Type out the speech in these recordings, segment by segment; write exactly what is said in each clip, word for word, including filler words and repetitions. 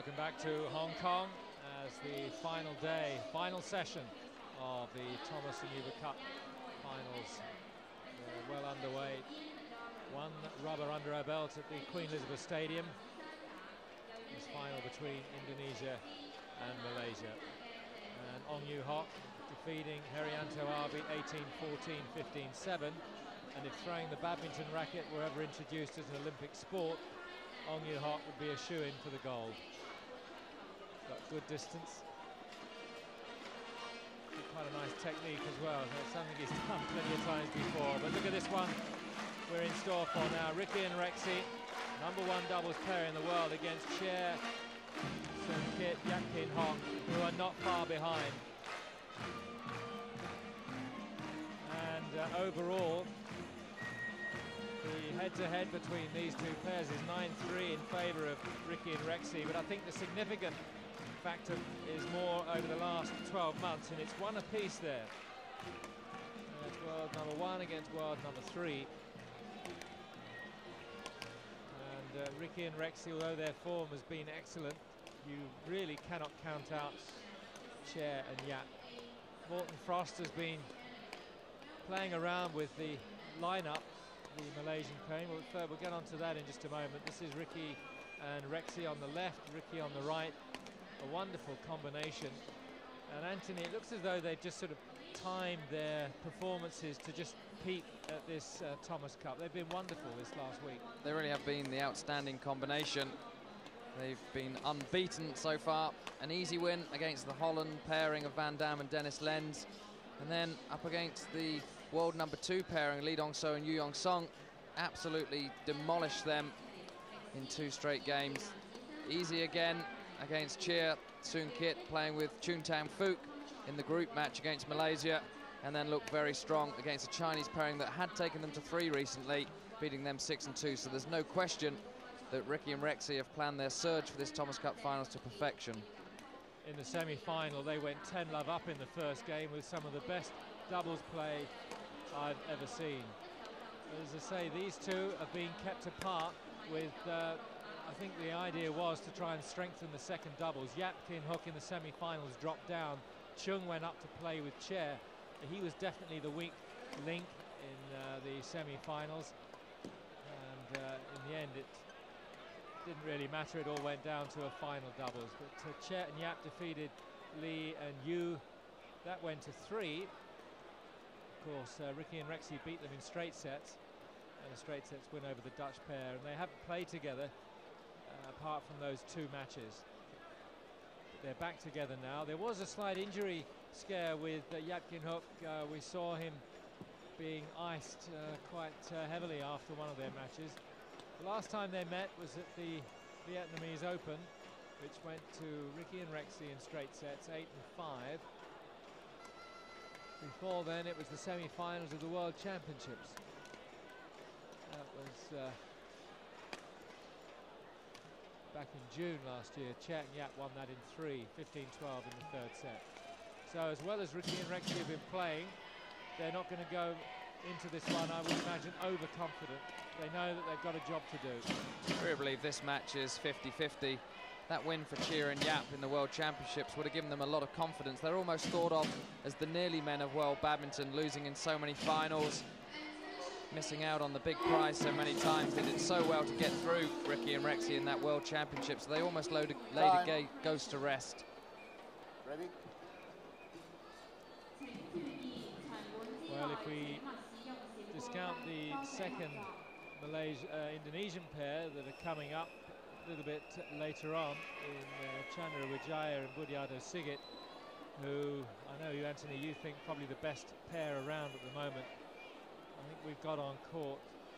Welcome back to Hong Kong as the final day, final session of the Thomas and Uber Cup finals. They're well underway. One rubber under our belt at the Queen Elizabeth Stadium. This final between Indonesia and Malaysia. And Ong Yu Hock defeating Herianto Arbi eighteen fourteen, fifteen seven. And if throwing the badminton racket were ever introduced as an Olympic sport, Ong Yu Hock would be a shoo-in for the gold. Got good distance. Quite a nice technique as well. That's something he's done plenty of times before. But look at this one we're in store for now. Ricky and Rexy, number one doubles player in the world, against Chair, Soon Kit, Yap Kin Hock, who are not far behind. And uh, overall, the head-to-head between these two pairs is nine three in favour of Ricky and Rexy, but I think the significant factor is more over the last twelve months, and it's one apiece there. Uh, it's world number one against world number three. And uh, Ricky and Rexy, although their form has been excellent, you really cannot count out Chair and Yap. Morten Frost has been playing around with the lineup, the Malaysian pair. We'll, uh, we'll get on to that in just a moment. This is Ricky and Rexy on the left, Ricky on the right. A wonderful combination. And Anthony, it looks as though they've just sort of timed their performances to just peak at this uh, Thomas Cup. They've been wonderful this last week. They really have been the outstanding combination. They've been unbeaten so far. An easy win against the Holland pairing of Van Dam and Dennis Lenz. And then up against the world number two pairing, Lee Dong-so and Yu Yong-sung. Absolutely demolished them in two straight games. Easy again against Chia Soon Kit, playing with Chun Tang Fook in the group match against Malaysia, and then looked very strong against a Chinese pairing that had taken them to three recently, beating them six and two. So there's no question that Ricky and Rexy have planned their surge for this Thomas Cup finals to perfection. In the semi-final, they went ten love up in the first game with some of the best doubles play I've ever seen. As I say, these two have been kept apart with, uh, I think the idea was to try and strengthen the second doubles. Yap Kin Hook in the semi-finals dropped down. Chung went up to play with Chair. He was definitely the weak link in uh, the semi-finals. And uh, in the end, it didn't really matter. It all went down to a final doubles. But uh, Chair and Yap defeated Lee and Yu. That went to three. Of course, uh, Ricky and Rexy beat them in straight sets. And the straight sets win over the Dutch pair. And they haven't played together uh, apart from those two matches. But they're back together now. There was a slight injury scare with uh, Yap Kin Hook. Uh, we saw him being iced uh, quite uh, heavily after one of their matches. The last time they met was at the Vietnamese Open, which went to Ricky and Rexy in straight sets, eight and five. Before then, it was the semi-finals of the World Championships. That was uh, back in June last year. Chet and Yap won that in three, fifteen twelve in the third set. So as well as Ricky and Rexy have been playing, they're not going to go into this one, I would imagine, overconfident. They know that they've got a job to do. I really believe this match is fifty fifty. That win for Chia and Yap in the World Championships would have given them a lot of confidence. They're almost thought of as the nearly men of world badminton, losing in so many finals, missing out on the big prize so many times. They did so well to get through, Ricky and Rexy, in that World Championship, so they almost laid a, laid a ghost to rest. Ready? Well, if we discount the second Malaysia, uh, Indonesian pair that are coming up a little bit later on in uh, Chandra Wijaya and Budiarto Sigit, who I know you, Anthony, you think probably the best pair around at the moment. I think we've got on court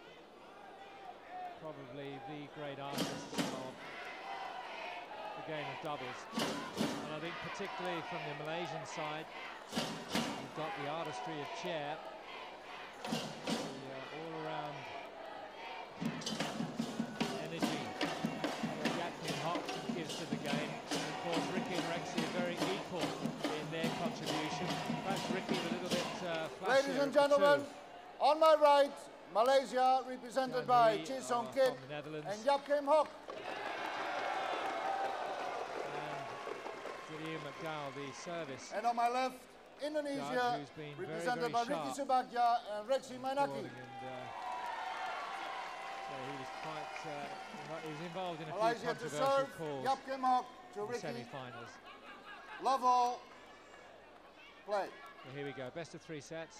probably the great artists of the game of doubles. And I think particularly from the Malaysian side, we've got the artistry of Chair, the uh, all-around energy that Yap Kin Hock gives to the game. And of course, Ricky and Rexy are very equal in their contribution. Perhaps Ricky a little bit uh, flashier. Ladies and gentlemen, on my right, Malaysia, represented by Chee Song Kit and Yap Kin Hock. Gal, the service. And on my left, Indonesia, who's been represented very, very by Ricky sharp. Subagja and Rexy Mainaki. And, uh, so he was quite, uh, he was involved in a Malaysia few to controversial serve, calls Yap Kim Hok to in the Ricky. semi-finals. Love all, play. So here we go, best of three sets.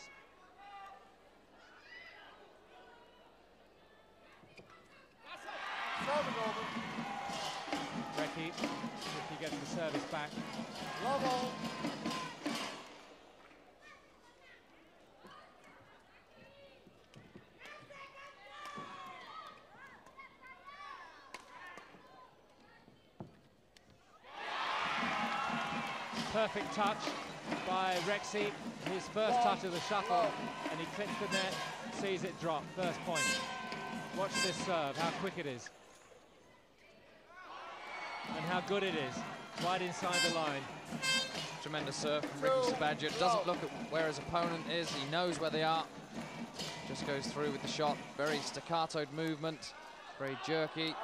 Service over. Ricky, Ricky gets the service back. Love all. Perfect touch by Rexy, his first touch of the shuttle, and he clips the net, sees it drop, first point. Watch this serve, how quick it is. And how good it is, right inside the line. Tremendous serve from Ricky Subagja. Doesn't look at where his opponent is, he knows where they are. Just goes through with the shot, very staccatoed movement, very jerky.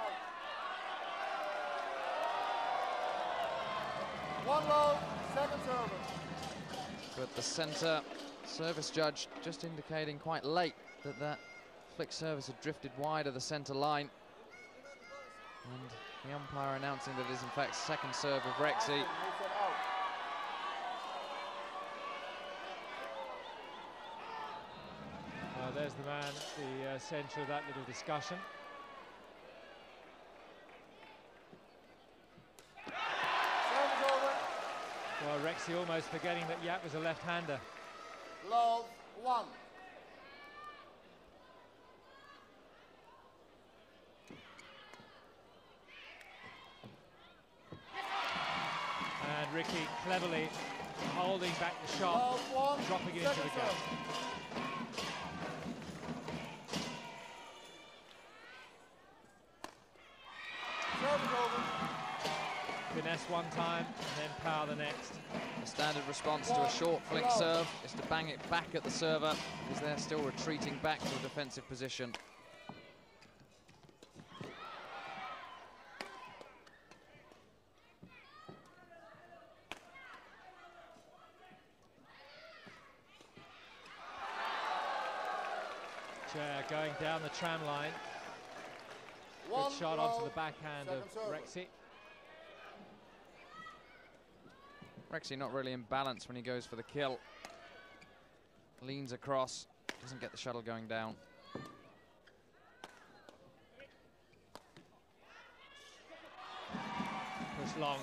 One low, second service. But the centre service judge just indicating quite late that that flick service had drifted wide of the centre line. And the umpire announcing that it is in fact second serve of Rexy. Uh, there's the man at the uh, centre of that little discussion. Well, Rexy almost forgetting that Yap was a left-hander. Love, one. And Ricky cleverly holding back the shot, Love, one. dropping it into Second the gap. Service over. Finesse one time, and then power the next. The standard response to a short flick serve is to bang it back at the server because they're still retreating back to a defensive position. Chair going down the tram line. One Good shot onto low, the backhand of second service. Rexy. Rexy not really in balance when he goes for the kill. Leans across, doesn't get the shuttle going down. Push long.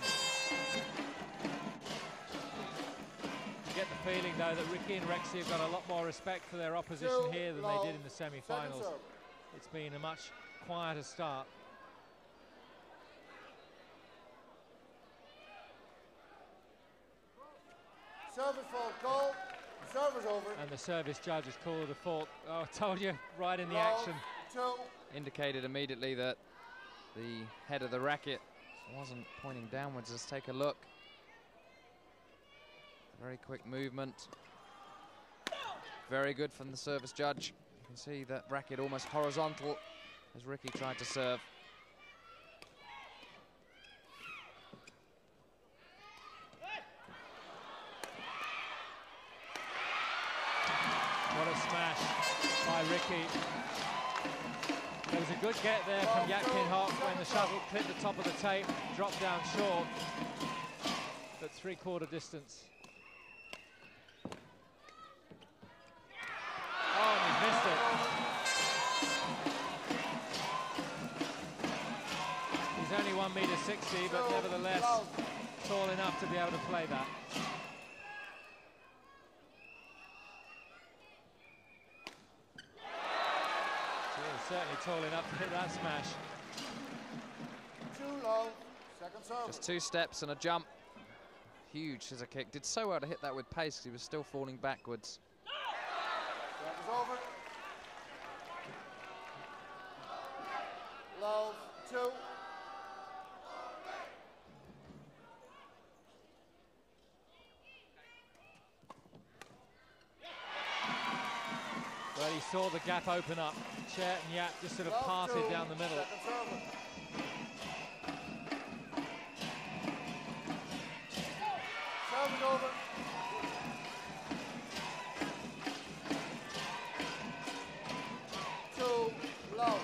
You get the feeling though that Ricky and Rexy have got a lot more respect for their opposition Two here than low, they did in the semi-finals. second serve. It's been a much quieter start. Service fault call. Service over. And the service judge has called a fault. Oh, I told you, right in the Love, action. two. Indicated immediately that the head of the racket wasn't pointing downwards. Let's take a look. Very quick movement. Very good from the service judge. You can see that racket almost horizontal as Ricky tried to serve. What a smash by Ricky. There was a good get there from Yap Kim Hok when the shuttle clipped the top of the tape, dropped down short, but three-quarter distance. Oh, and he missed it. He's only one meter sixty, but nevertheless tall enough to be able to play that. Certainly tall enough to hit that smash. Too low, second serve. Just two steps and a jump. Huge scissor kick. Did so well to hit that with pace because he was still falling backwards. Service over. Low, two. Well, he saw the gap open up. Chair and Yap just sort of Love parted two, down the middle. second serve. it over. Two, love.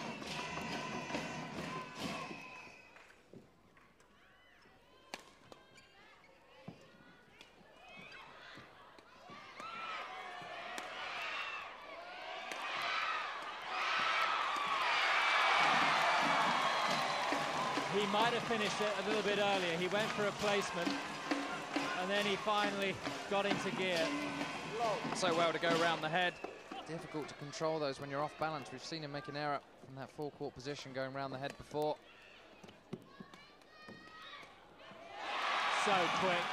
He might have finished it a little bit earlier. He went for a placement, and then he finally got into gear. So well to go around the head. Difficult to control those when you're off balance. We've seen him make an error from that full court position going around the head before. So quick.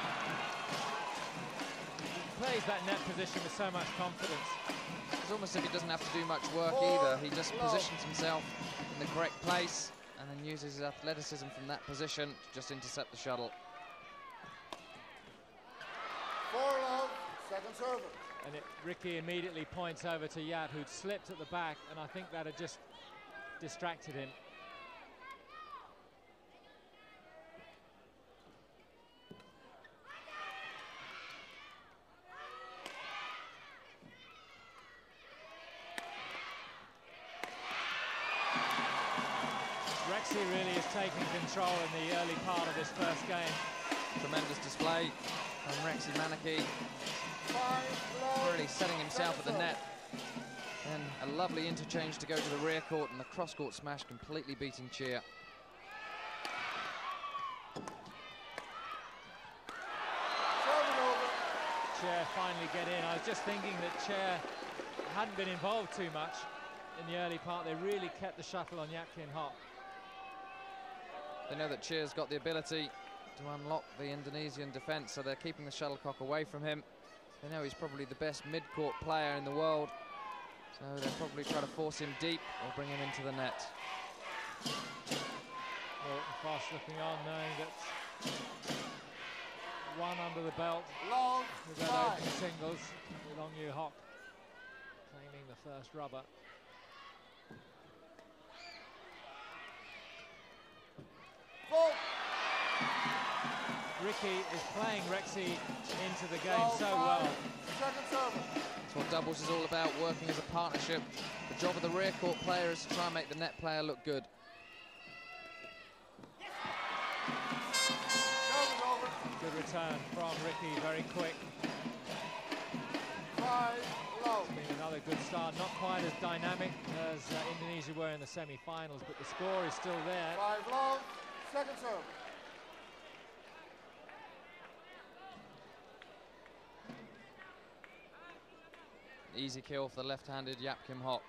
He plays that net position with so much confidence. It's almost as if he doesn't have to do much work either. He just positions himself in the correct place and then uses his athleticism from that position to just intercept the shuttle. Four love, second server. And it, Ricky immediately points over to Yat, who'd slipped at the back, and I think that had just distracted him. Rexy really is taking control in the early part of this first game. Tremendous display from Rexy Manaki. Really setting himself at the net. And a lovely interchange to go to the rear court, and the cross-court smash completely beating Cheer. Chair finally get in. I was just thinking that Chair hadn't been involved too much in the early part. They really kept the shuttle on Yatkin hot. They know that Cheer's got the ability to unlock the Indonesian defence, so they're keeping the shuttlecock away from him. They know he's probably the best mid-court player in the world, so they'll probably try to force him deep or bring him into the net. Morten Foss looking on, knowing that one under the belt Long with that opening singles with Ong Yu Hock claiming the first rubber. Four. Ricky is playing Rexy into the game so well. Second server. That's what doubles is all about, working as a partnership. The job of the rear court player is to try and make the net player look good. Good return from Ricky, very quick. Five low. It's been another good start, not quite as dynamic as uh, Indonesia were in the semi-finals, but the score is still there. Five low, second serve. Easy kill for the left-handed Yap Kim Hock.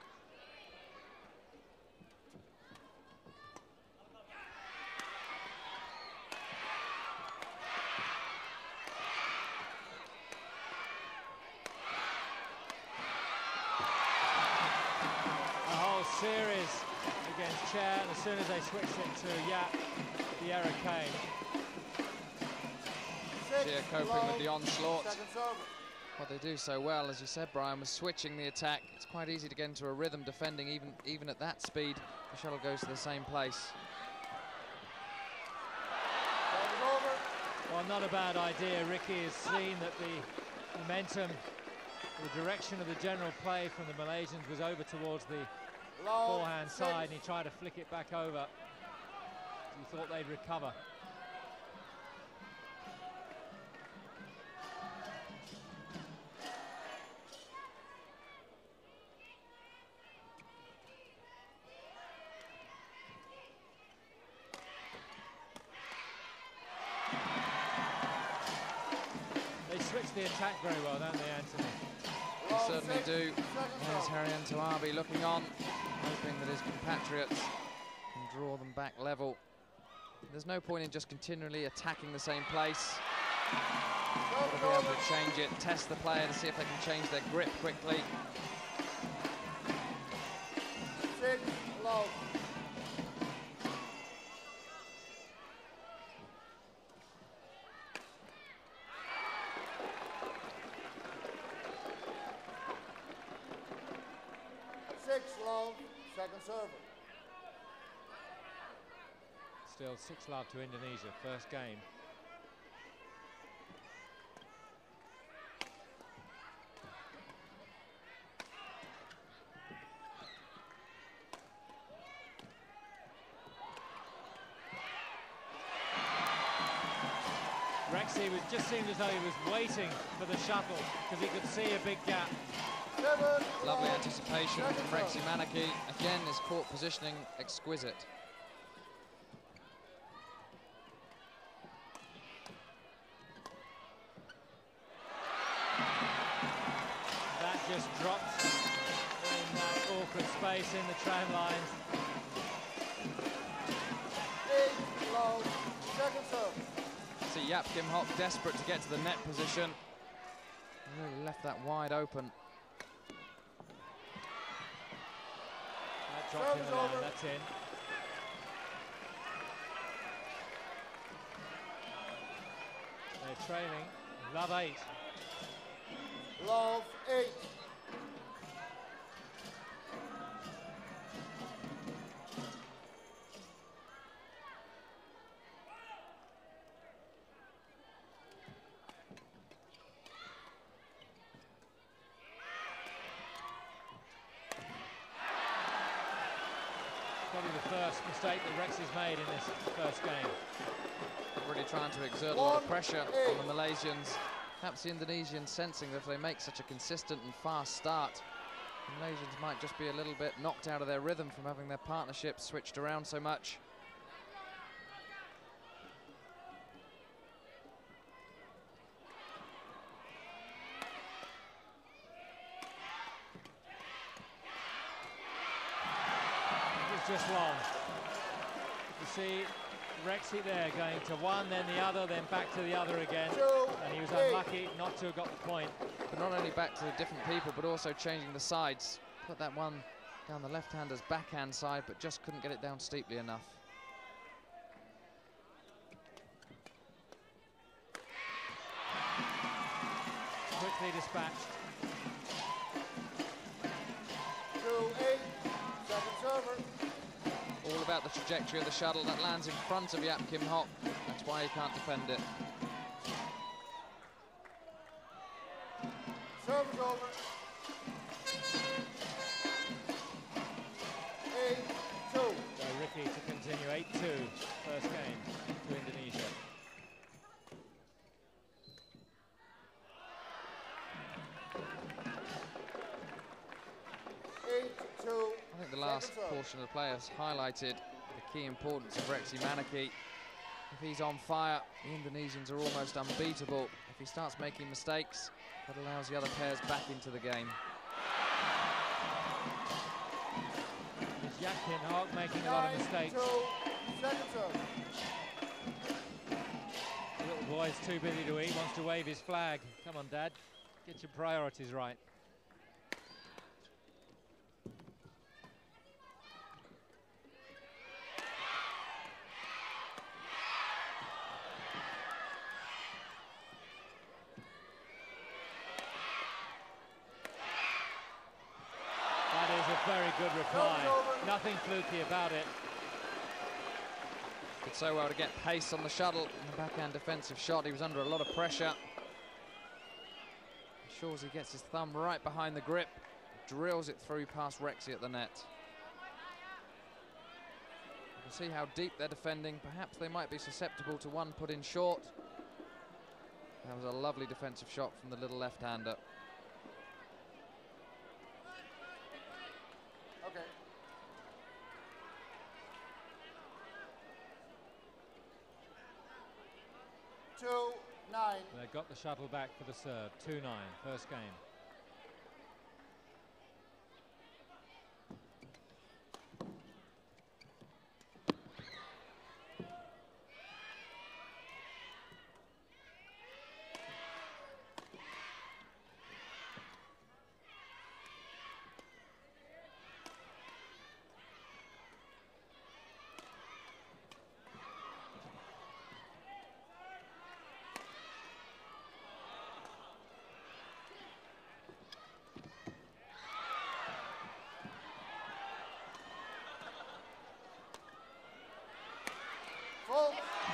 A whole series against Chair, and as soon as they switched it to Yap, the error came. Cheer coping with the onslaught. Second serve. What they do so well, as you said, Brian, was switching the attack. It's quite easy to get into a rhythm defending even, even at that speed. The shuttle goes to the same place. Well, not a bad idea. Ricky has seen that the momentum, the direction of the general play from the Malaysians was over towards the Low, forehand six. side, and he tried to flick it back over. He thought they'd recover. Switch the attack very well, don't they, Anthony? They certainly do. There's Harian Tawabi looking on, hoping that his compatriots can draw them back level. There's no point in just continually attacking the same place. They'll be able to change it, test the player to see if they can change their grip quickly. Six low. Six love, second server. Still six love to Indonesia, first game. Rexy was just seemed as though he was waiting for the shuttle because he could see a big gap. Seven, Lovely love. anticipation Second from Rexy serve. Manaki. Again, his court positioning exquisite. That just dropped in that awkward space in the tram lines. Eight, love. Second serve. See Yap Kim Hok desperate to get to the net position. Really left that wide open. That dropped in Serve the is line, over. that's in. They're trailing. Love eight. Love eight. Probably the first mistake that Rexy's made in this first game. Really trying to exert a lot of One, pressure eight. on the Malaysians. Perhaps the Indonesians sensing that if they make such a consistent and fast start, the Malaysians might just be a little bit knocked out of their rhythm from having their partnerships switched around so much. It's just long. You see Rexy there going to one, then the other, then back to the other again. Two, And he was eight. unlucky not to have got the point. But not only back to the different people, but also changing the sides. Put that one down the left-hander's backhand side, but just couldn't get it down steeply enough. Quickly dispatched. Two, eight. Second server. All about the trajectory of the shuttle that lands in front of Yap Kim Hok. That's why he can't defend it. Serve is over. Eight, two. So Ricky to continue eight two, first game to Indonesia. Eight, two. I think the last Second serve. portion of the play has highlighted the key importance of Rexy Manaki. If he's on fire, the Indonesians are almost unbeatable. If he starts making mistakes, that allows the other pairs back into the game. Is Yap Kim Hok making a lot of Nine, mistakes? two. Second serve. The little boy's too busy to eat, wants to wave his flag. Come on, Dad, get your priorities right. That is a very good reply. over. Nothing fluky about it. Did so well to get pace on the shuttle in the backhand defensive shot. He was under a lot of pressure. Ensures he gets his thumb right behind the grip, drills it through past Rexy at the net. You can see how deep they're defending. Perhaps they might be susceptible to one put in short. That was a lovely defensive shot from the little left-hander. Okay. Two, nine. They got the shuttle back for the serve. two nine, first game. Full.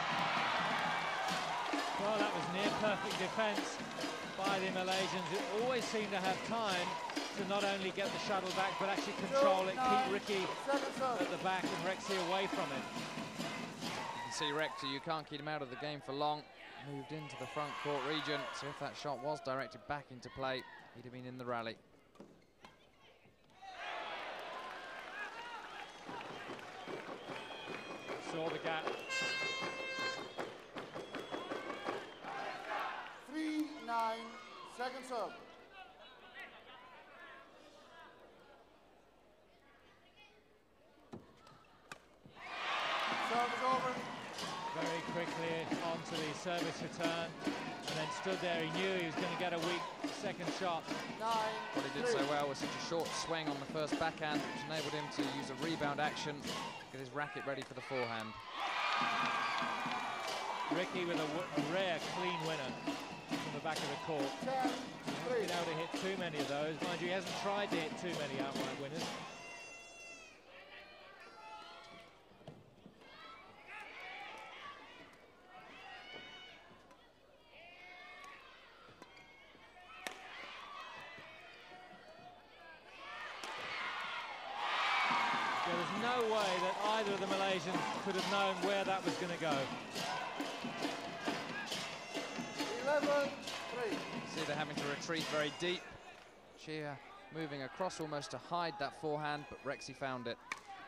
Well, that was near perfect defence by the Malaysians, who always seem to have time to not only get the shuttle back, but actually control Two, it, nine. keep Ricky Second serve. at the back and Rexy away from it. You can see Rexy, you can't keep him out of the game for long. moved into the front court region, so if that shot was directed back into play, he'd have been in the rally. Saw the gap. three nine, second serve. Serve is over. Very quickly onto the service return, and then stood there. He knew he was going to get a weak second shot. Nine, What he did three. so well was such a short swing on the first backhand, which enabled him to use a rebound action, get his racket ready for the forehand. Ricky with a, w a rare clean winner from the back of the court. Ten, three. Been able to hit too many of those. Mind you, he hasn't tried to hit too many outright winners. There was no way that either of the Malaysians could have known where that was going to go. eleven, three. See, they're having to retreat very deep. Chia moving across almost to hide that forehand, but Rexy found it.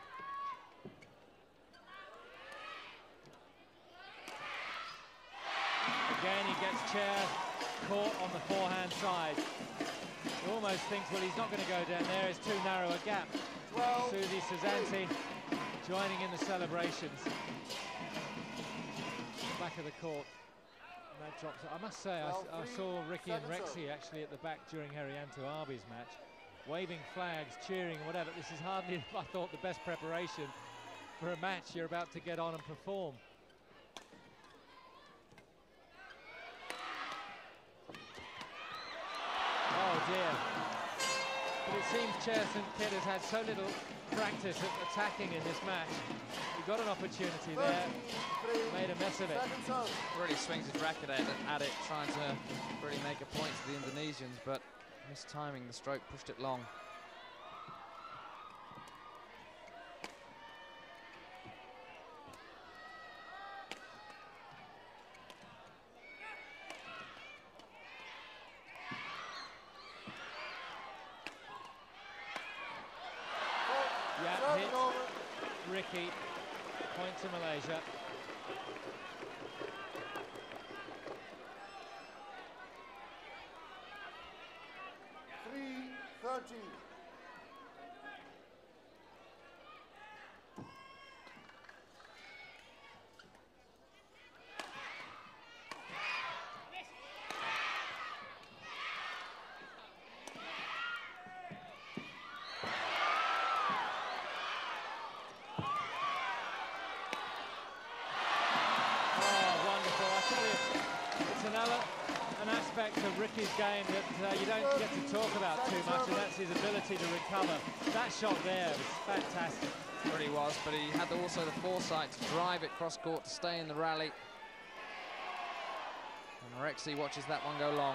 Again, he gets Chair caught on the forehand side. He almost thinks, well, he's not going to go down there. It's too narrow a gap. twelve, Susie Susanti joining in the celebrations. Back of the court. And that drops it. I must say, I, s- I saw Ricky and Rexy actually at the back during Herianto Arbi's match, waving flags, cheering, whatever. This is hardly, I thought, the best preparation for a match you're about to get on and perform. Oh dear. But it seems Chair Saint Kitts has had so little practice at attacking in this match. He got an opportunity there, thirteen, three. made a mess of it. Second serve. Really swings his racket at it, at it, trying to really make a point to the Indonesians, but mistiming the stroke, pushed it long. Yeah, Serve hit is over. Ricky. Point to Malaysia. three thirteen. Oh, wonderful. I tell you, it's another an aspect of Ricky's game that uh, you don't get to talk about too much, and that's his ability to recover. That shot there was fantastic. It really was, but he had also the foresight to drive it cross court to stay in the rally. And Rexy watches that one go long.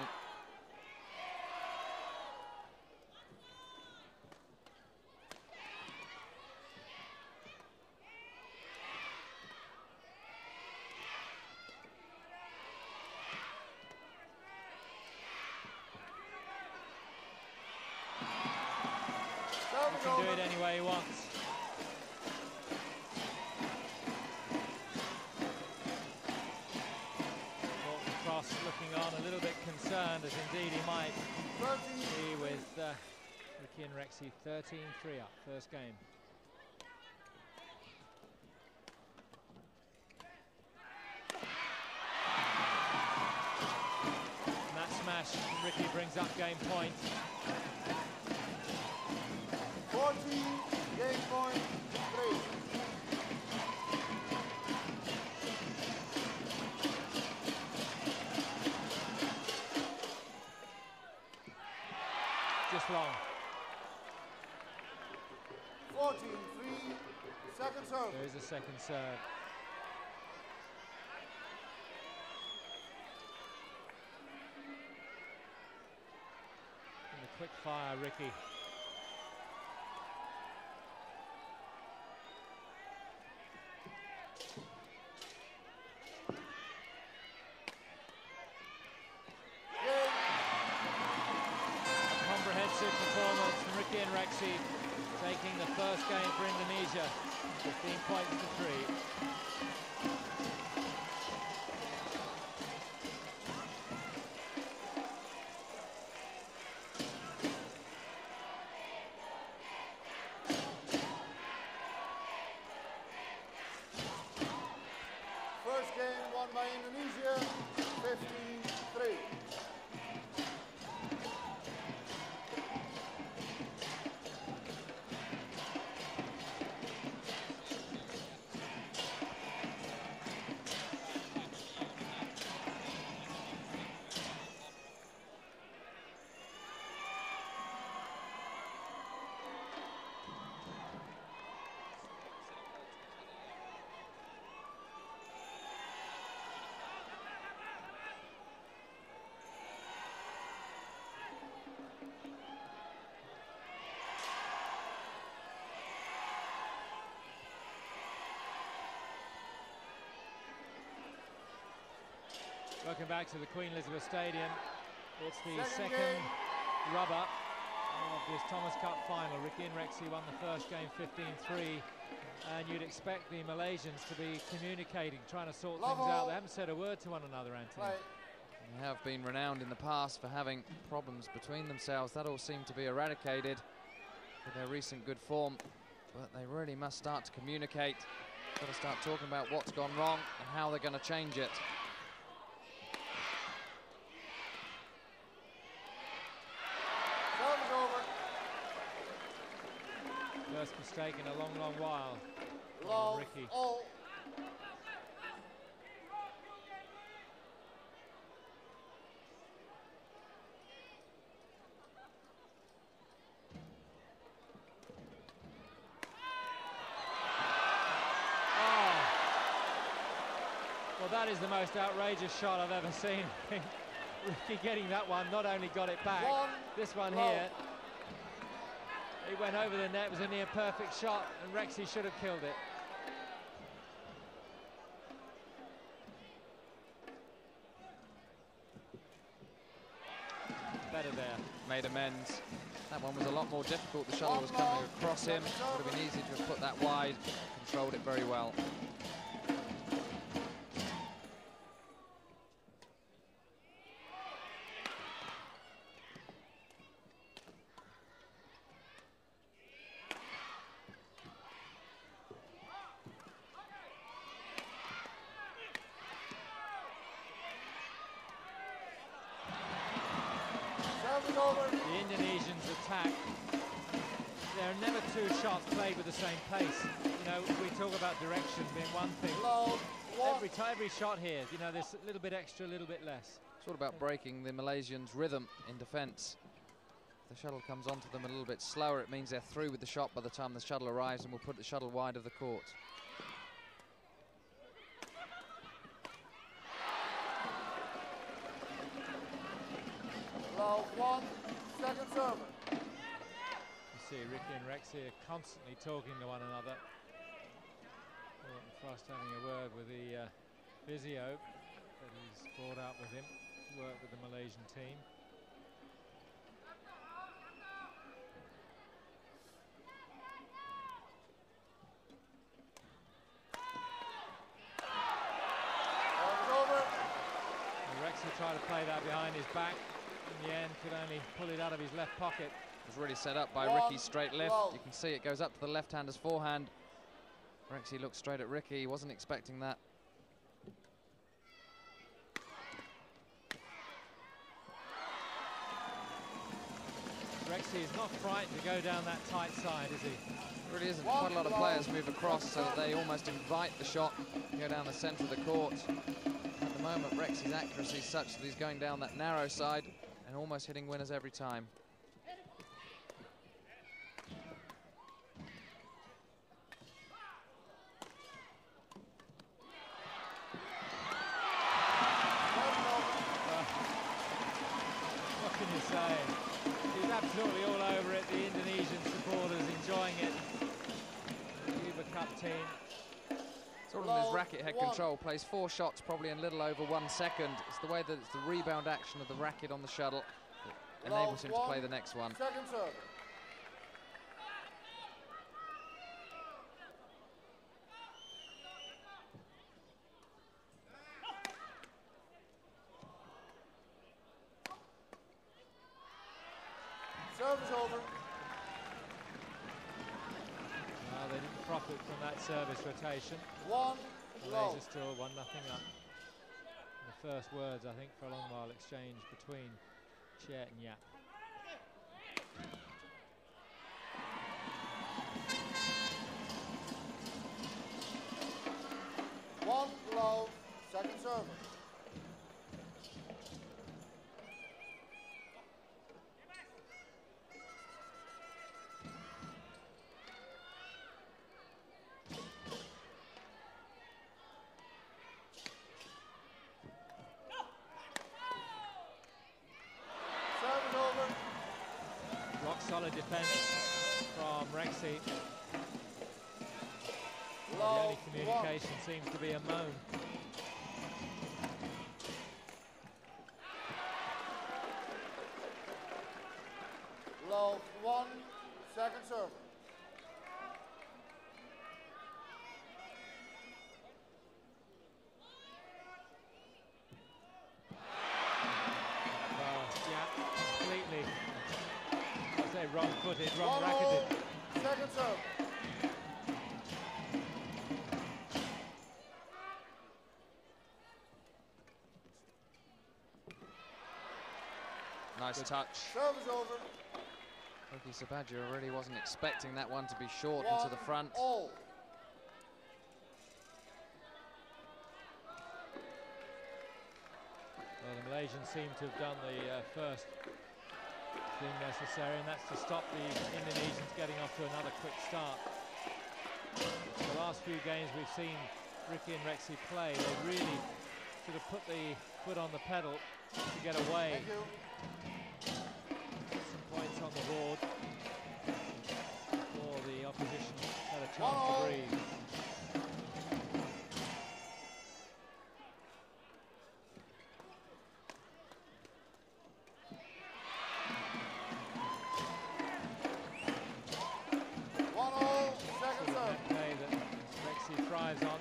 Serve He is can do over. it any way he wants. Morton Cross looking on a little bit concerned, as indeed he might thirteen, be with uh, Ricky and Rexy thirteen three up, first game. And that smash, Ricky brings up game point. fourteen, game point, three. Just long. fourteen, three, second serve. There is a second serve. And the quick fire, Ricky. Rexy taking the first game for Indonesia, fifteen points to three. First game won by Indonesia, fifteen three. Welcome back to the Queen Elizabeth Stadium. It's the Second second game. rubber of this Thomas Cup final. Ricky and Rexy won the first game fifteen three, and you'd expect the Malaysians to be communicating, trying to sort Love things out. all. They haven't said a word to one another, Anthony. Play. They have been renowned in the past for having problems between themselves. That all seemed to be eradicated with their recent good form, but they really must start to communicate. Got to start talking about what's gone wrong and how they're going to change it. Serve is over. First mistake in a long, long while. Love Ricky. all. Well, that is the most outrageous shot I've ever seen. Ricky getting that one, not only got it back, One this one love. here, it went over the net, it was a near perfect shot, and Rexy should have killed it. Better there. Made amends. That one was a lot more difficult. The shuttle was coming across him. Would have been easy to have put that wide. Controlled it very well. Serve is over. The Indonesians attack. There are never two shots played with the same pace. You know, we talk about direction being one thing. Love one. Every time, every shot here, you know, there's a little bit extra, a little bit less. It's all about breaking the Malaysians' rhythm in defence. The shuttle comes onto them a little bit slower. It means they're through with the shot by the time the shuttle arrives, and will put the shuttle wide of the court. Love one. Second serve. You see Ricky and Rexy are constantly talking to one another. Thornton Frost having a word with the uh, physio that he's brought out with him to work with the Malaysian team. Serve is over. And Rexy tried to play that behind his back. In the end, could only pull it out of his left pocket. It was really set up by One Ricky's straight lift. love. You can see it goes up to the left-hander's forehand. Rexy looked straight at Ricky. He wasn't expecting that. Rexy is not frightened to go down that tight side, is he? Really isn't. One Quite a lot of love. players move across so that they almost invite the shot, go down the centre of the court. At the moment, Rexy's accuracy is such that he's going down that narrow side and almost hitting winners every time. What can you say? He's absolutely all over it. The Indonesian supporters enjoying it. The Uber Cup team. Sort of his Love racket head one. control, plays four shots probably in a little over one second. It's the way that it's the rebound action of the racket on the shuttle that enables Love him to play one. the next one. Second serve. Service over. Well, they didn't profit from that service rotation. One low. Malaysia still one nothing up. The first words, I think, for a long while exchange between Chet and Yap. One low, second service. Service over. Rock solid defense from Rexy. The Low, only communication one. seems to be a moan. Low, one, second service. Well, yeah, completely, I say wrong-footed, One wrong-racketed. all, second service. Nice touch. Service over. Ricky Sabaggio really wasn't expecting that one to be short One into the front. all. Well, the Malaysians seem to have done the uh, first thing necessary, and that's to stop the Indonesians getting off to another quick start. The last few games we've seen Ricky and Rexy play, they really sort of put the foot on the pedal to get away. Thank you. Some points on the board before the opposition had a chance One to all. breathe. One all, second Sort of service. net play that Rexy thrives on.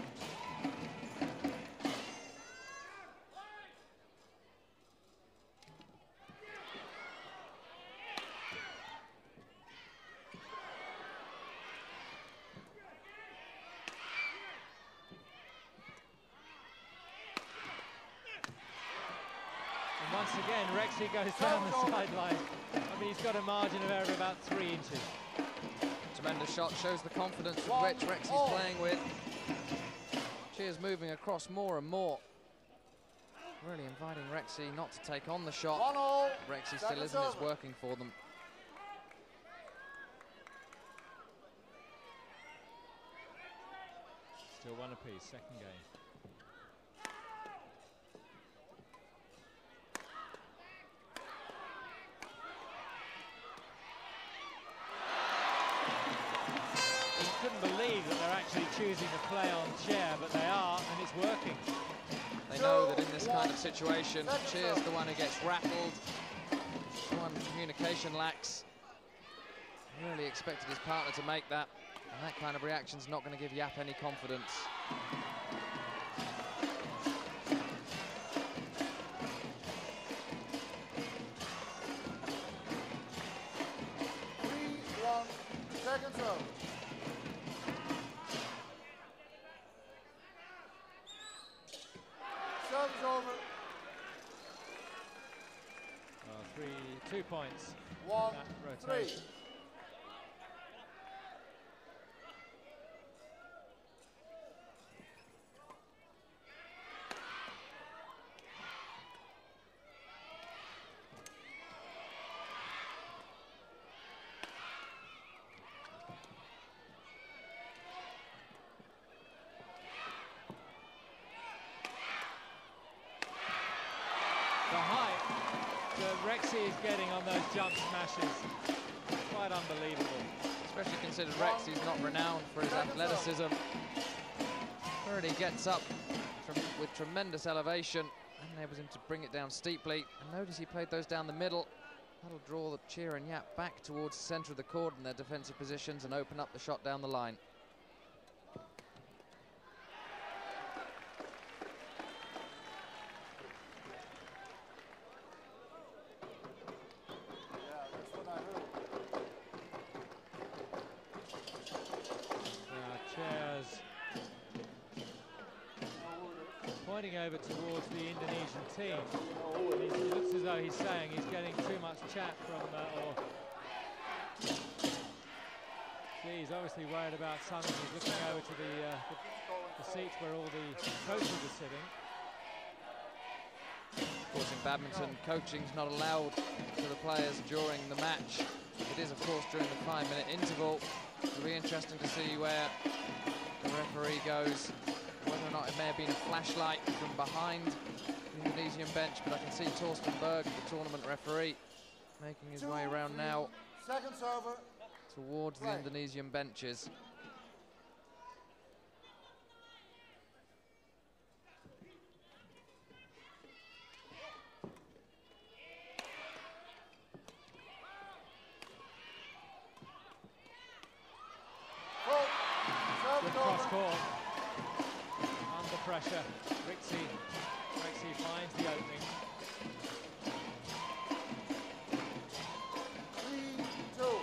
And once again, Rexy goes down the sideline. I mean, he's got a margin of error of about three inches. Tremendous shot, shows the confidence with One which Rexy's all. playing with. Cheers moving across more and more. Really inviting Rexy not to take on the shot. One all, Rexy second still isn't, it's service. working for them. Still one apiece, second game. You couldn't believe that they're actually choosing to play on chair, but they are, and it's working. They know that in this kind of situation, Cheers the one who gets rattled, the one communication lacks. Really expected his partner to make that, and that kind of reaction's not going to give Yap any confidence. Three, one, second service. Service over. Uh, three, two points. One, That three. rotation. The height that Rexy is getting on those jump smashes, quite unbelievable. Especially considered Rexy's not renowned for his athleticism. Already gets up from, with tremendous elevation and enables him to bring it down steeply. And notice he played those down the middle. That'll draw the Cheer and Yap back towards the centre of the court in their defensive positions and open up the shot down the line. Yeah, that's what I heard. pointing over towards the Indonesian team. And he looks as though he's saying he's getting too much chat from, uh, or see, he's obviously worried about Sun. He's looking over to the, uh, the, the seats where all the coaches are sitting. Of course, in badminton, coaching's not allowed to the players during the match. It is, of course, during the five-minute interval. It'll be interesting to see where the referee goes, whether or not it may have been a flashlight from behind the Indonesian bench, but I can see Torsten Berg, the tournament referee, making his way around now Second server. towards the Indonesian benches. Good cross court. Under pressure. Rixie. Rixie finds the opening. Three, two.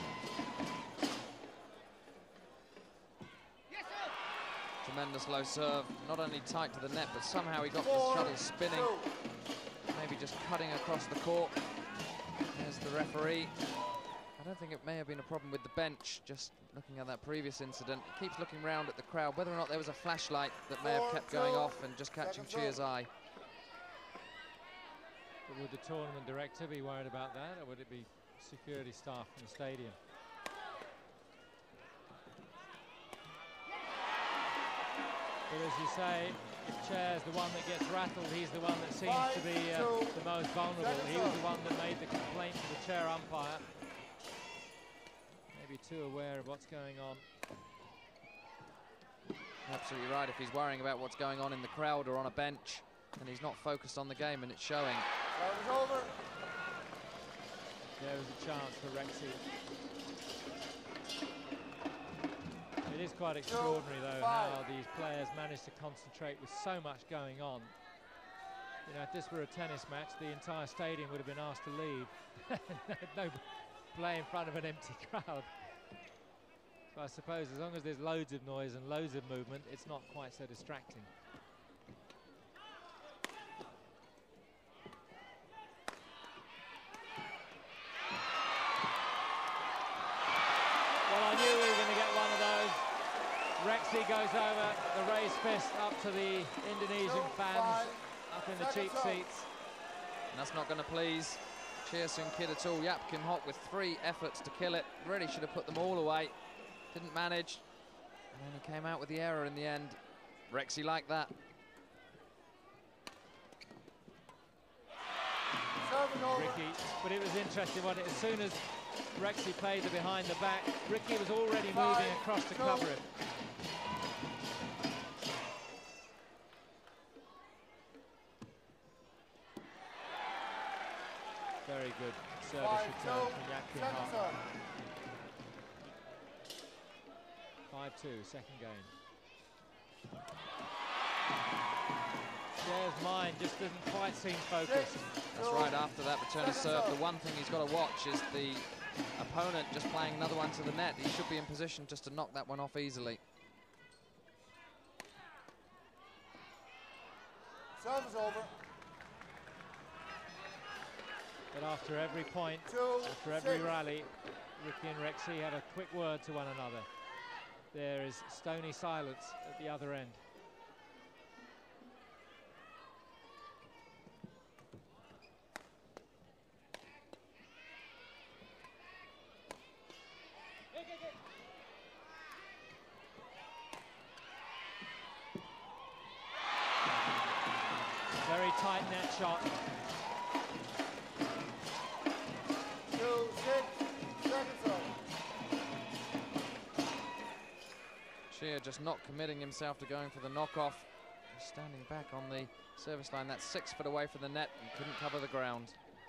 Tremendous low serve, not only tight to the net, but somehow he got Four, the shuttle spinning. two. Maybe just cutting across the court. There's the referee. I don't think it may have been a problem with the bench, just looking at that previous incident. He keeps looking round at the crowd, whether or not there was a flashlight that may have kept going off and just catching Chia's eye. But would the tournament director be worried about that, or would it be security staff in the stadium? But as you say, if Chia's the one that gets rattled, he's the one that seems Five, to be uh, two, the most vulnerable. He was the one that made the complaint to the chair umpire. Maybe too aware of what's going on. Absolutely right. If he's worrying about what's going on in the crowd or on a bench, then he's not focused on the game, and it's showing. Serve is over. There is a chance for Rexy. It is quite extraordinary, though, how these players manage to concentrate with so much going on. You know, if this were a tennis match, the entire stadium would have been asked to leave. No play in front of an empty crowd. So I suppose as long as there's loads of noise and loads of movement, it's not quite so distracting. Well, I knew we were going to get one of those. Rexy goes over, the raised fist up to the Indonesian fans up in the cheap seats. And that's not going to please Chia Soon-Kit at all. Yap Kim Hok with three efforts to kill it. Really should have put them all away. Didn't manage. And then he came out with the error in the end. Rexy like that. Ricky, but it was interesting, wasn't it? As soon as Rexy played the behind the back, Ricky was already moving across to cover it. Very good service return from Yap Kim Hok. five two, second game. Chia's mind just doesn't quite seem focused. That's right, after that return of serve, the one thing he's got to watch is the opponent just playing another one to the net. He should be in position just to knock that one off easily. Serve is over. But after every point, Two, after every six. rally, Ricky and Rexy had a quick word to one another. There is stony silence at the other end. Very tight net shot. Two, six, second serve. Chia just not committing himself to going for the knockoff. He's standing back on the service line. That's six foot away from the net and couldn't cover the ground.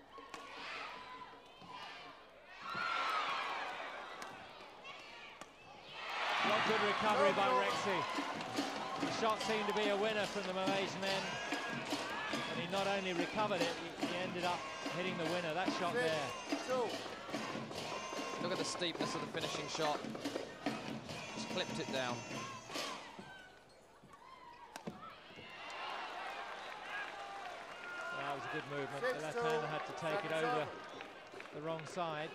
Not good recovery by Rexy. The shot seemed to be a winner from the Malaysian end. And he not only recovered it, he, he ended up hitting the winner. That shot Six, there. two. Look at the steepness of the finishing shot. Just clipped it down. good movement. Six, The left two, hander had to take it second over serve. the wrong side.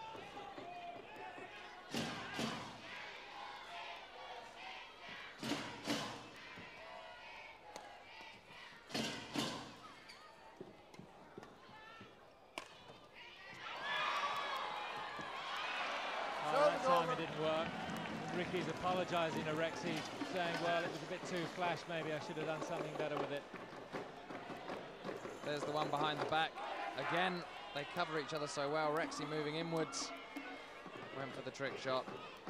Oh, that time it didn't work. Ricky's apologising to Rexy, saying, well, it was a bit too flash, maybe I should have done something better with it. There's the one behind the back. Again, they cover each other so well. Rexy moving inwards. Went for the trick shot.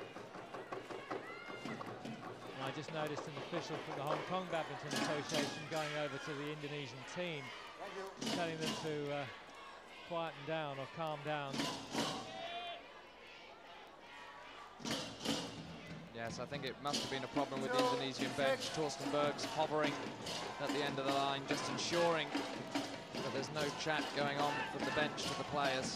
And I just noticed an official from the Hong Kong Badminton Association going over to the Indonesian team, telling them to uh, quieten down or calm down. Yes, I think it must have been a problem with the Indonesian bench. Torsten Bergs hovering at the end of the line, just ensuring that there's no chat going on from the bench to the players.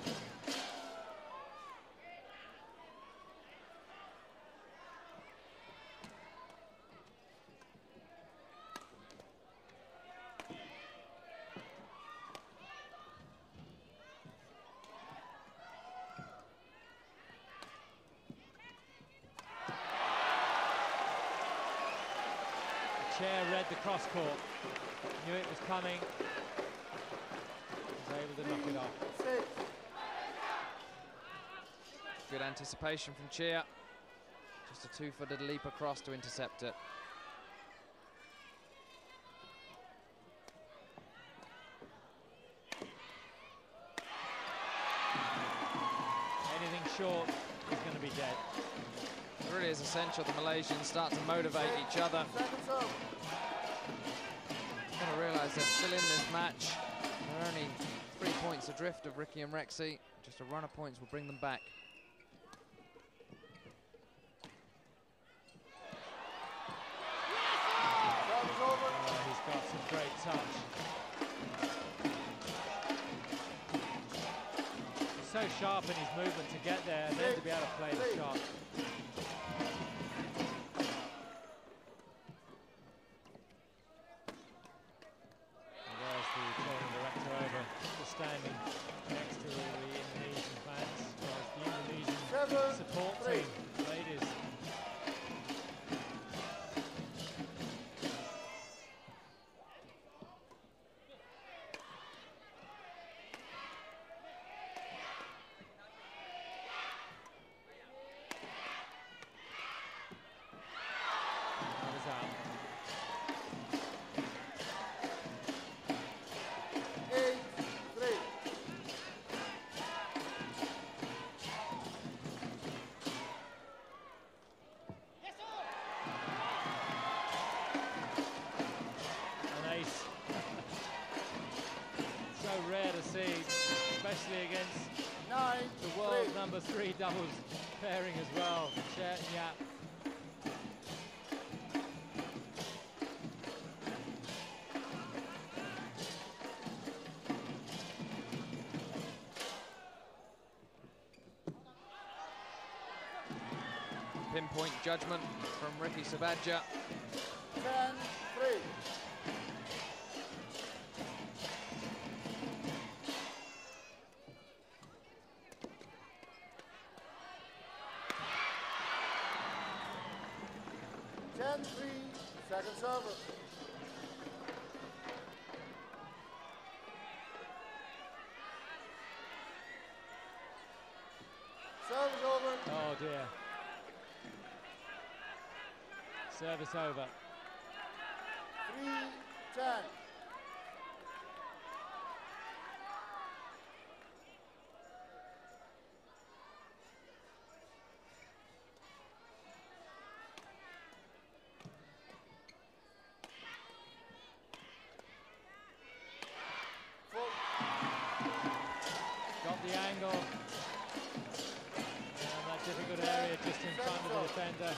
Chair read the cross court, knew it was coming, was able to knock it off. Good anticipation from Chia. Just a two-footed leap across to intercept it. Anything short is going to be dead. It really is essential the Malaysians start to motivate each other. You've got to realise they're still in this match. They're only three points adrift of Ricky and Rexy. Just a run of points will bring them back. Oh, he's got some great touch. He's so sharp in his movement to get there and then to be able to play the shot. Standing next to the Indonesian fans, well, the Indonesian Seven, support three. team, ladies. That is out. Rare to see, especially against Nine, the world three. number three doubles pairing as well, Chia and Yap. Pinpoint judgment from Ricky Subadja. ten three. ten three, second server. Service over. Oh dear. Service over. three ten. Got the angle. And that difficult area just in front of the defender.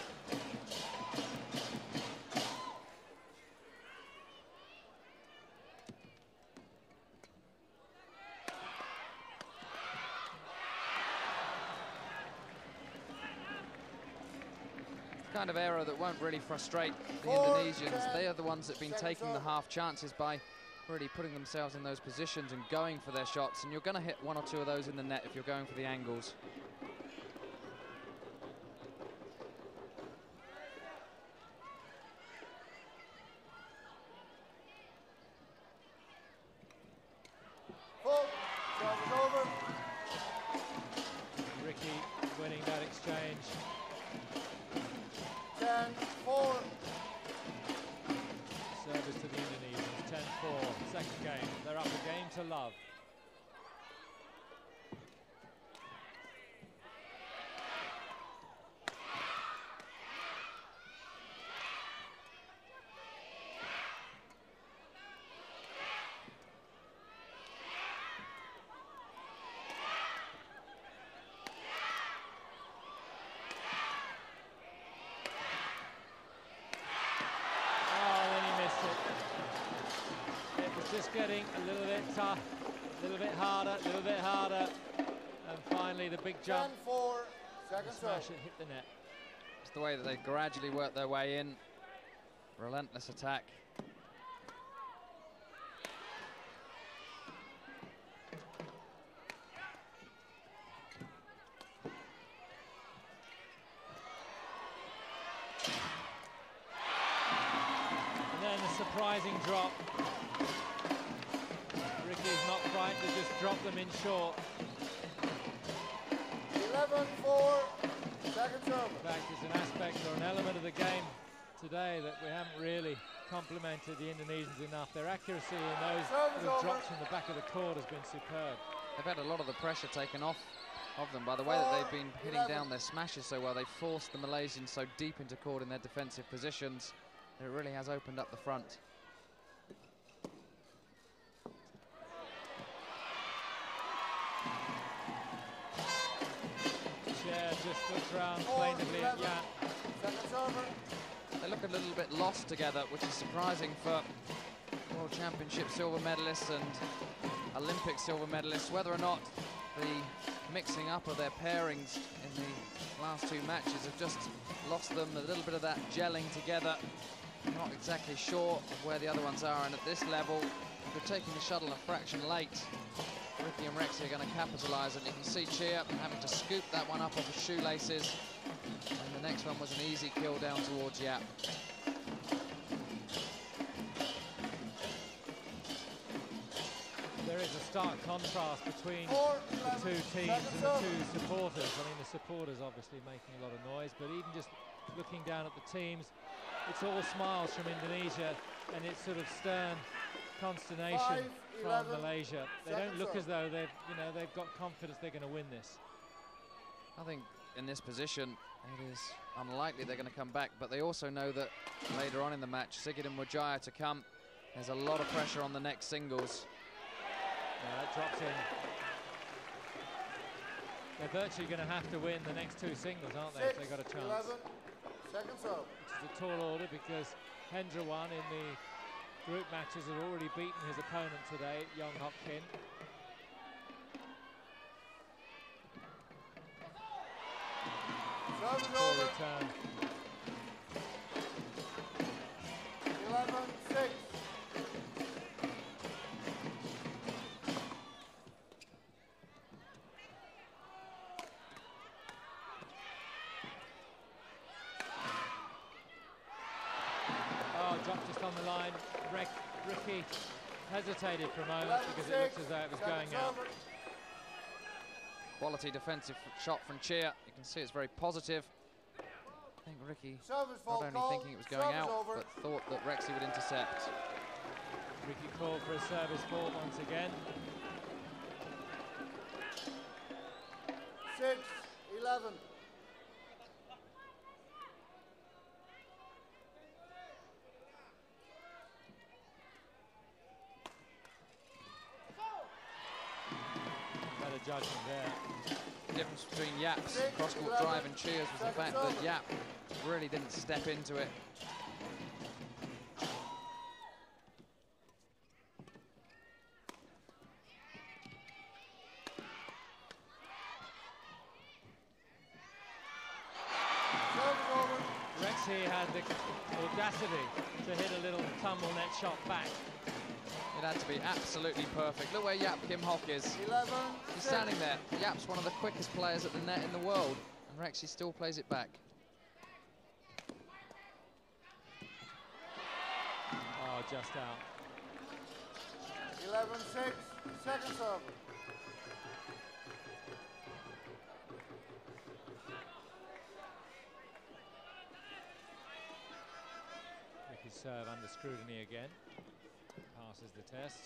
Kind of error that won't really frustrate the Four, Indonesians. ten, they are the ones that have been taking the half chances by really putting themselves in those positions and going for their shots, and you're going to hit one or two of those in the net if you're going for the angles. Full. Serve is over. Ricky winning that exchange. ten four. Service to the Indonesians, ten four, second game. They're up a game to love. Just getting a little bit tough, a little bit harder, a little bit harder, and finally the big jump. ten four, second Smash serve. it, hit the net. It's the way that they gradually work their way in. Relentless attack. And then the surprising drop. Ricky's not frightened to just drop them in short. eleven four, second serve. In fact, it's an aspect or an element of the game today that we haven't really complimented the Indonesians enough. Their accuracy in those Serve is little over. drops from the back of the court has been superb. They've had a lot of the pressure taken off of them by the way that they've been hitting down their smashes so well. They've forced the Malaysians so deep into court in their defensive positions that it really has opened up the front. Chair just looks round Four, plaintively at eleven. Yap. Second server. They look a little bit lost together, which is surprising for World Championship silver medalists and Olympic silver medalists. Whether or not the mixing up of their pairings in the last two matches have just lost them, a little bit of that gelling together. Not exactly sure of where the other ones are, and at this level, they're taking the shuttle a fraction late. Ricky and Rexy are going to capitalise, and you can see Chia having to scoop that one up off his shoelaces. And the next one was an easy kill down towards Yap. There is a stark contrast between Four, the eleven, two teams second and the serve. two supporters. I mean, the supporters obviously making a lot of noise, but even just looking down at the teams, it's all smiles from Indonesia, and it's sort of stern consternation Five, from eleven, Malaysia. They second don't look serve. as though they've, you know, they've got confidence they're going to win this. I think in this position, it is unlikely they're going to come back, but they also know that later on in the match, Sigurd and Wijaya to come. There's a lot of pressure on the next singles. Yeah, that drops in. They're virtually going to have to win the next two singles, aren't they, if they've got a chance? eleven, second serve. Which is a tall order because Hendra in the group matches has already beaten his opponent today, Young Hok Kin. Serve is Full over. return. eleven six. Oh, dropped just on the line. Rick, Ricky hesitated for a moment because it looked as though it was going out. Quality defensive shot from Chia. You can see it's very positive. I think Ricky Service not fault only call. thinking it was going Service out, over. but thought that Rexy would intercept. Ricky called for a service fault once again. six eleven. Better judgment there. The difference between Yap's Six, cross-court eleven, drive and Chia's was the second fact that serve. Yap really didn't step into it. Service over. Rexy had the audacity to hit a little tumble net shot back. It It had to be absolutely perfect. Look where Yap Kim Hock is. eleven, He's six. standing there. Yap's one of the quickest players at the net in the world, and Rexy still plays it back. Oh, just out. eleven six, second serve. Ricky's serve under scrutiny again. Passes the test.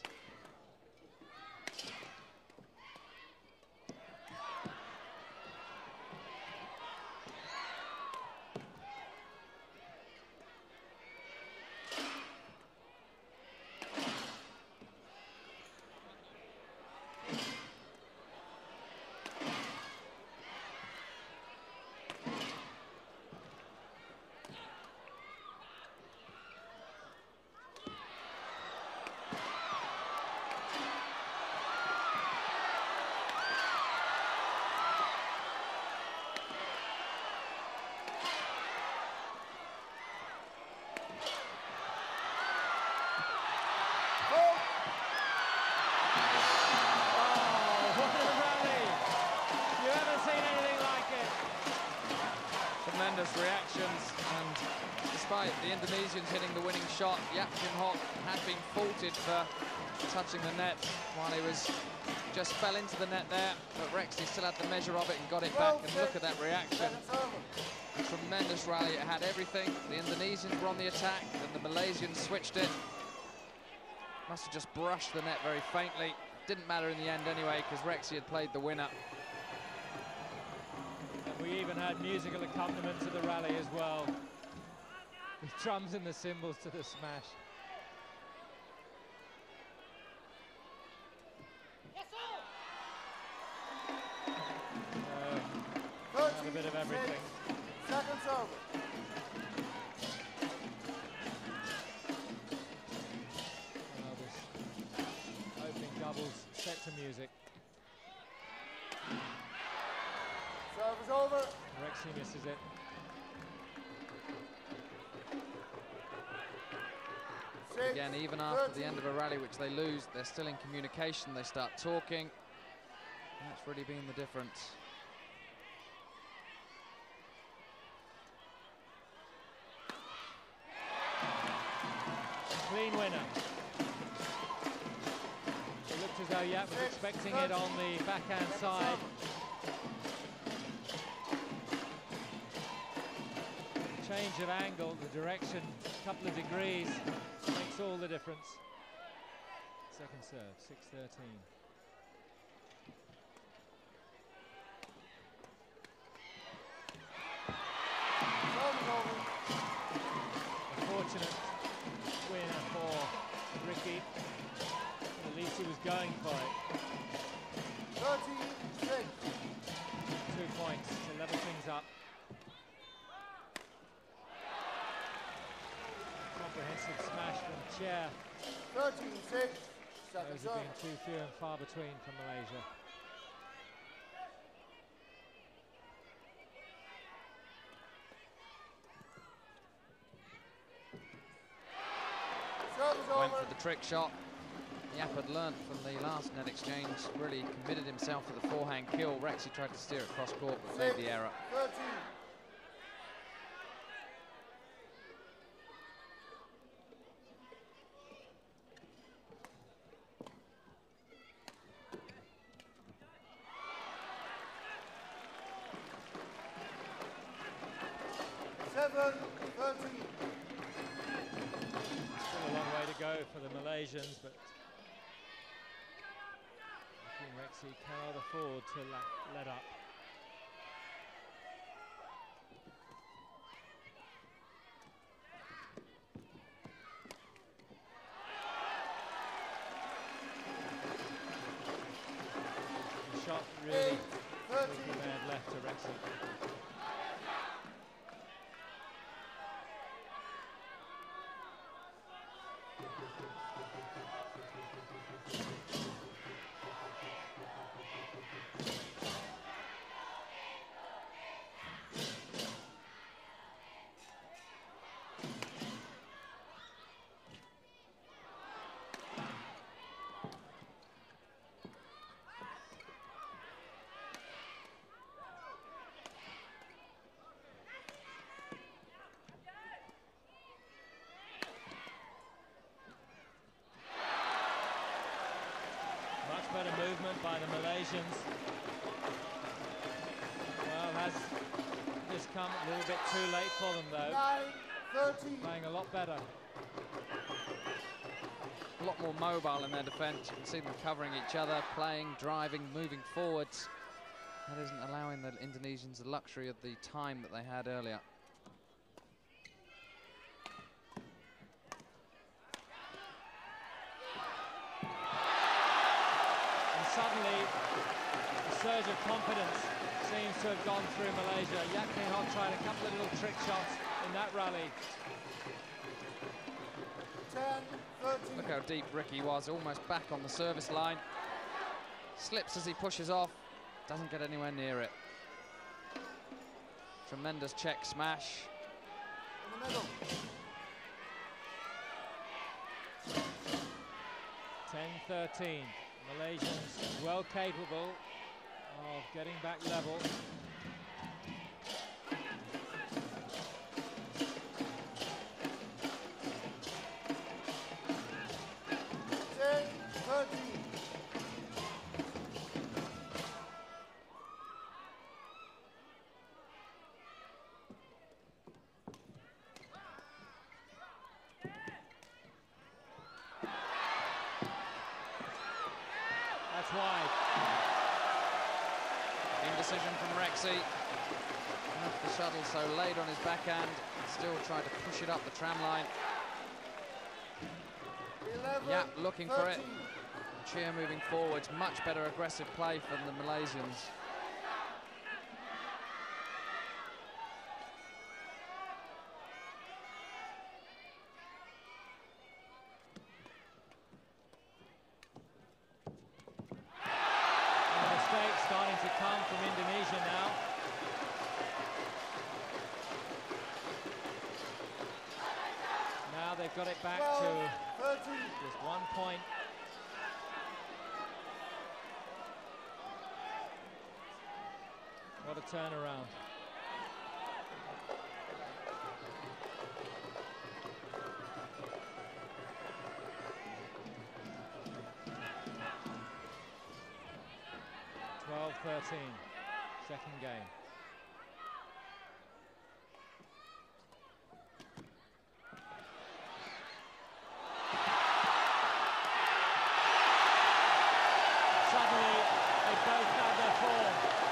Reactions, and despite the Indonesians hitting the winning shot, Yap Kim Hock had been faulted for touching the net while he was just fell into the net there, but Rexy still had the measure of it and got it back. And look at that reaction. A tremendous rally. It had everything. The Indonesians were on the attack and the Malaysians switched it. Must have just brushed the net very faintly. Didn't matter in the end anyway, because Rexy had played the winner. We even had musical accompaniment to the rally as well. The drums and the cymbals to the smash. Uh, a bit of everything. Second serve. Well, this opening doubles set to music. Serve is over. Rexy misses it. Six, Again, even after thirteen. the end of a rally which they lose, they're still in communication. They start talking. That's really been the difference. Clean winner. It looked as though Yap was expecting it on the backhand side. Change of angle, the direction, a couple of degrees, makes all the difference. Second serve, six thirteen. A fortunate winner for Ricky. At least he was going for it. thirteen six. Two points to level things up. Comprehensive smash from Chair. thirteen six. Second Those serve. have been too few and far between from Malaysia. Serve is Went over. for the trick shot. Yap had learnt from the last net exchange, really committed himself to the forehand kill. Rexy tried to steer it cross court, but made the error. thirteen. Seven thirteen. Still a long way to go for the Malaysians, but I think Rexy cannot afford to la let up. The shot really Eight was thirteen. the man left to Rexy. better movement by the Malaysians. Well, has this come a little bit too late for them, though? nine thirty. Playing a lot better. A lot more mobile in their defence. You can see them covering each other, playing, driving, moving forwards. That isn't allowing the Indonesians the luxury of the time that they had earlier. And suddenly, a surge of confidence seems to have gone through Malaysia. Yap Keng Hock tried a couple of little trick shots in that rally. ten thirty. Look how deep Ricky was, almost back on the service line. Slips as he pushes off, doesn't get anywhere near it. Tremendous check smash. In the middle. ten thirteen. Malaysians well capable of getting back level. ten thirty. That's wide. Indecision from Rexy. Left the shuttle so late on his backhand. Still tried to push it up the tram line. eleven Yap looking for it. thirty. Cheer moving forwards. Much better aggressive play from the Malaysians. And mistakes starting to come from Indonesia now. Now they've got it back to twelve thirty. just one point. What a turnaround. twelve thirteen, second game. Suddenly, they both have their form.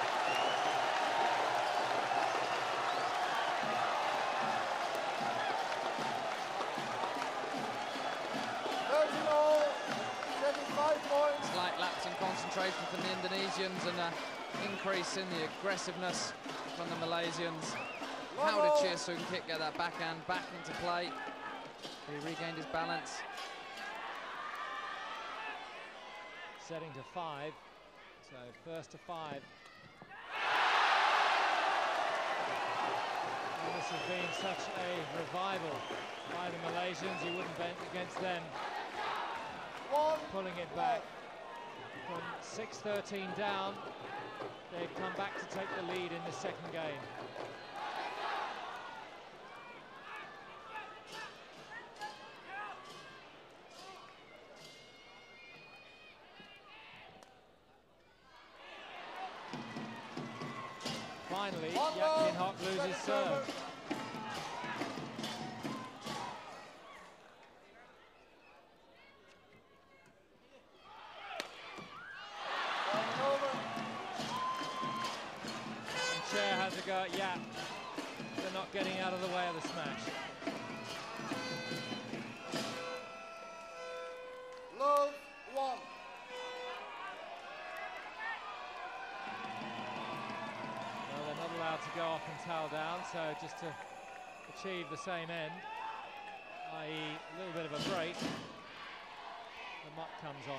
thirty all. seventy-five points. Slight lapse in concentration from the Indonesians and an increase in the aggressiveness from the Malaysians. How did Chea Soon Kit get that backhand back into play? He regained his balance. Setting to five, so first to five. Well, this has been such a revival by the Malaysians. You wouldn't bet against them. One. Pulling it back from six thirteen down. They've come back to take the lead in the second game. Finally, One Yap love. Keng Hock loses Second serve. serve. Going over. And Chair has a go at Yap. They're not getting out of the way of the smash. Love one. Well, they're not allowed to go off and towel down, so just to achieve the same end, that is a little bit of a break, the muck comes on.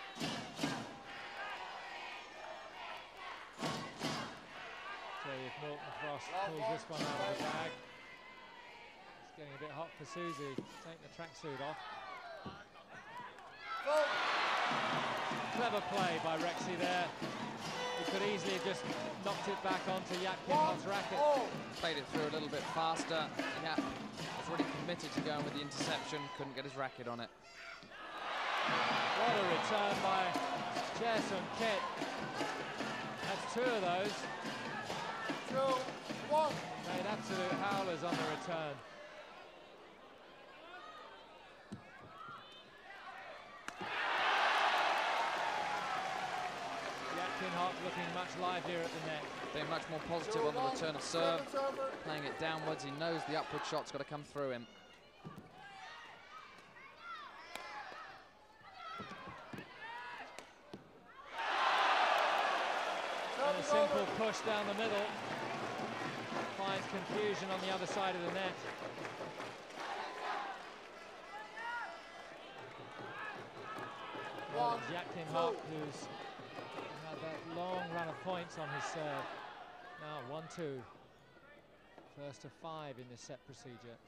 So if Norton Frost pulls this one out of the bag, it's getting a bit hot for Susie. Take the tracksuit off. Go. Clever play by Rexy there. He could easily have just knocked it back onto Yap Keng One. Hock's racket. All. Played it through a little bit faster. Yap was really committed to going with the interception. Couldn't get his racket on it. What a return by Chea Sung Kit. That's two of those. Two, one. Made absolute howlers on the return. Yatkin-Hock looking much livelier at the net. Being much more positive on the return of serve. Playing it downwards, he knows the upward shot's got to come through him. And a simple push down the middle finds confusion on the other side of the net. Well, Yatkin-Hock, who's had that long run of points on his serve. Now one two. First to five in this set procedure.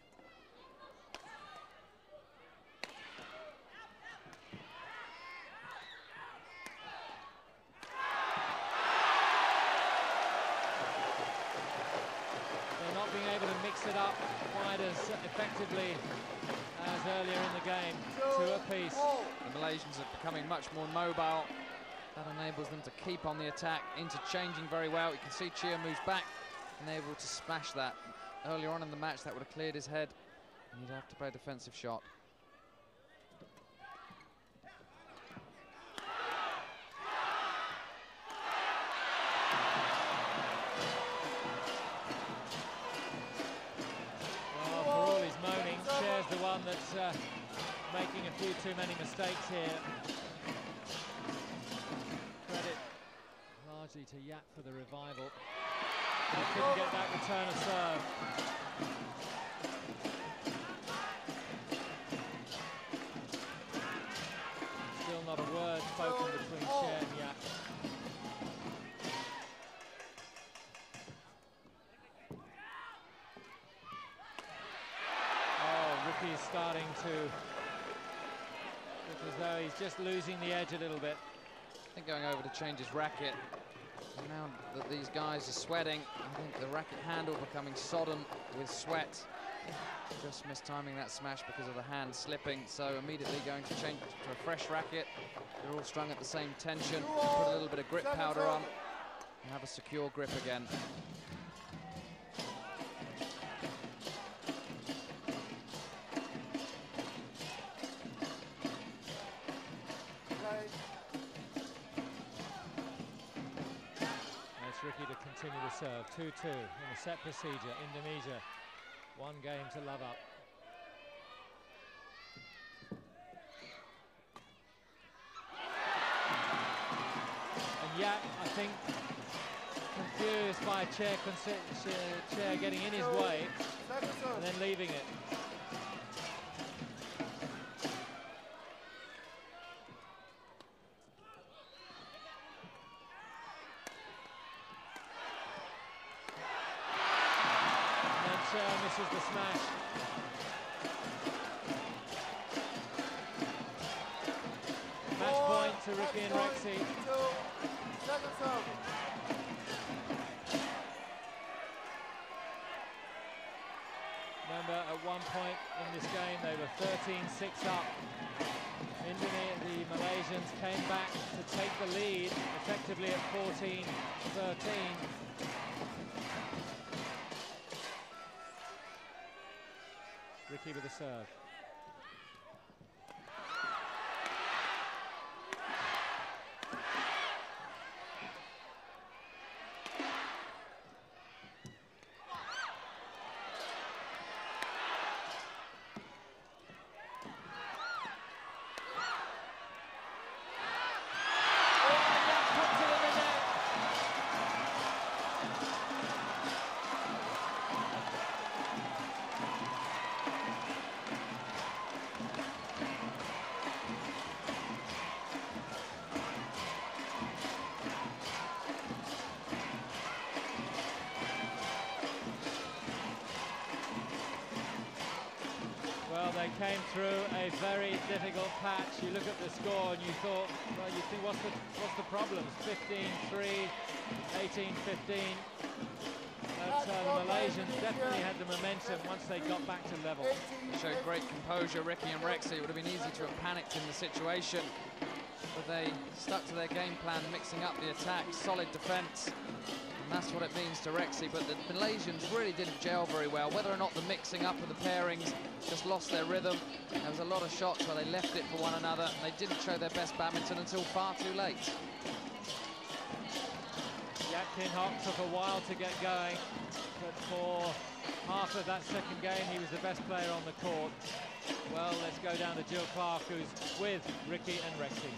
It up quite as effectively as earlier in the game, two apiece. The Malaysians are becoming much more mobile. That enables them to keep on the attack, interchanging very well. You can see Chea moves back and able to smash that. Earlier on in the match, that would have cleared his head, and he'd have to play a defensive shot. The one that's uh, making a few too many mistakes here. Credit largely to Yap for the revival. He couldn't get that return of serve. Still not a word spoken between Chea and Yap. He's starting to look as though he's just losing the edge a little bit. I think going over to change his racket. Now that these guys are sweating, I think the racket handle becoming sodden with sweat. Just mistiming that smash because of the hand slipping, so immediately going to change to a fresh racket. They're all strung at the same tension. Put a little bit of grip powder on and have a secure grip again. Ricky to continue the serve. two two in the set procedure. Indonesia, one game to love up. And Yap, I think, confused by Chea, Chea getting in his way and then leaving it. Misses the smash. Match point to Ricky and Rexy. Remember, at one point in this game, they were thirteen six up. Indonesia, the Malaysians came back to take the lead, effectively at fourteen thirteen. Ricky with a serve. They came through a very difficult patch. You look at the score and you thought, well, you think, what's the, what's the problems? fifteen three, eighteen fifteen. But uh, the Malaysians definitely had the momentum once they got back to level. Showed great composure, Ricky and Rexy. It would have been easy to have panicked in the situation. but they stuck to their game plan, mixing up the attack, solid defence, and that's what it means to Rexy. But the Malaysians really didn't gel very well. Whether or not the mixing up of the pairings just lost their rhythm, there was a lot of shots where they left it for one another, and they didn't show their best badminton until far too late. Yap Tin Hock took a while to get going, but for half of that second game, he was the best player on the court. Well, let's go down to Jill Clark, who's with Ricky and Rexy.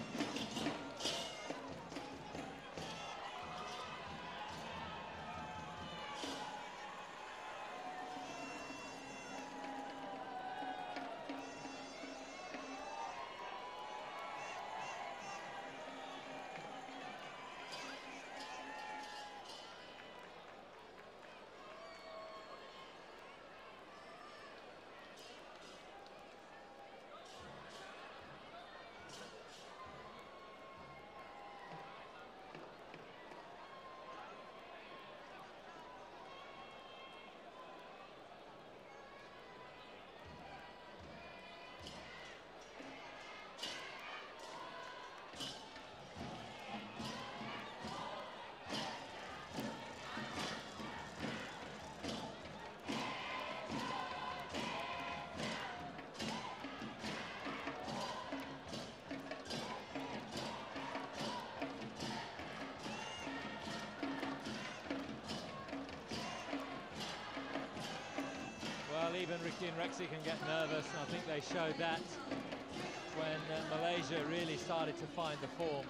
Well, even Ricky and Rexy can get nervous, and I think they showed that when uh, Malaysia really started to find the form.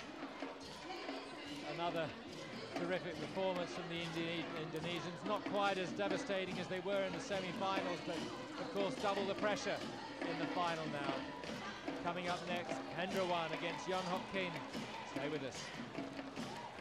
Another terrific performance from the Indi Indonesians, not quite as devastating as they were in the semi-finals, but of course double the pressure in the final now. Coming up next, Hendrawan against Yeon Hock Kin. Stay with us.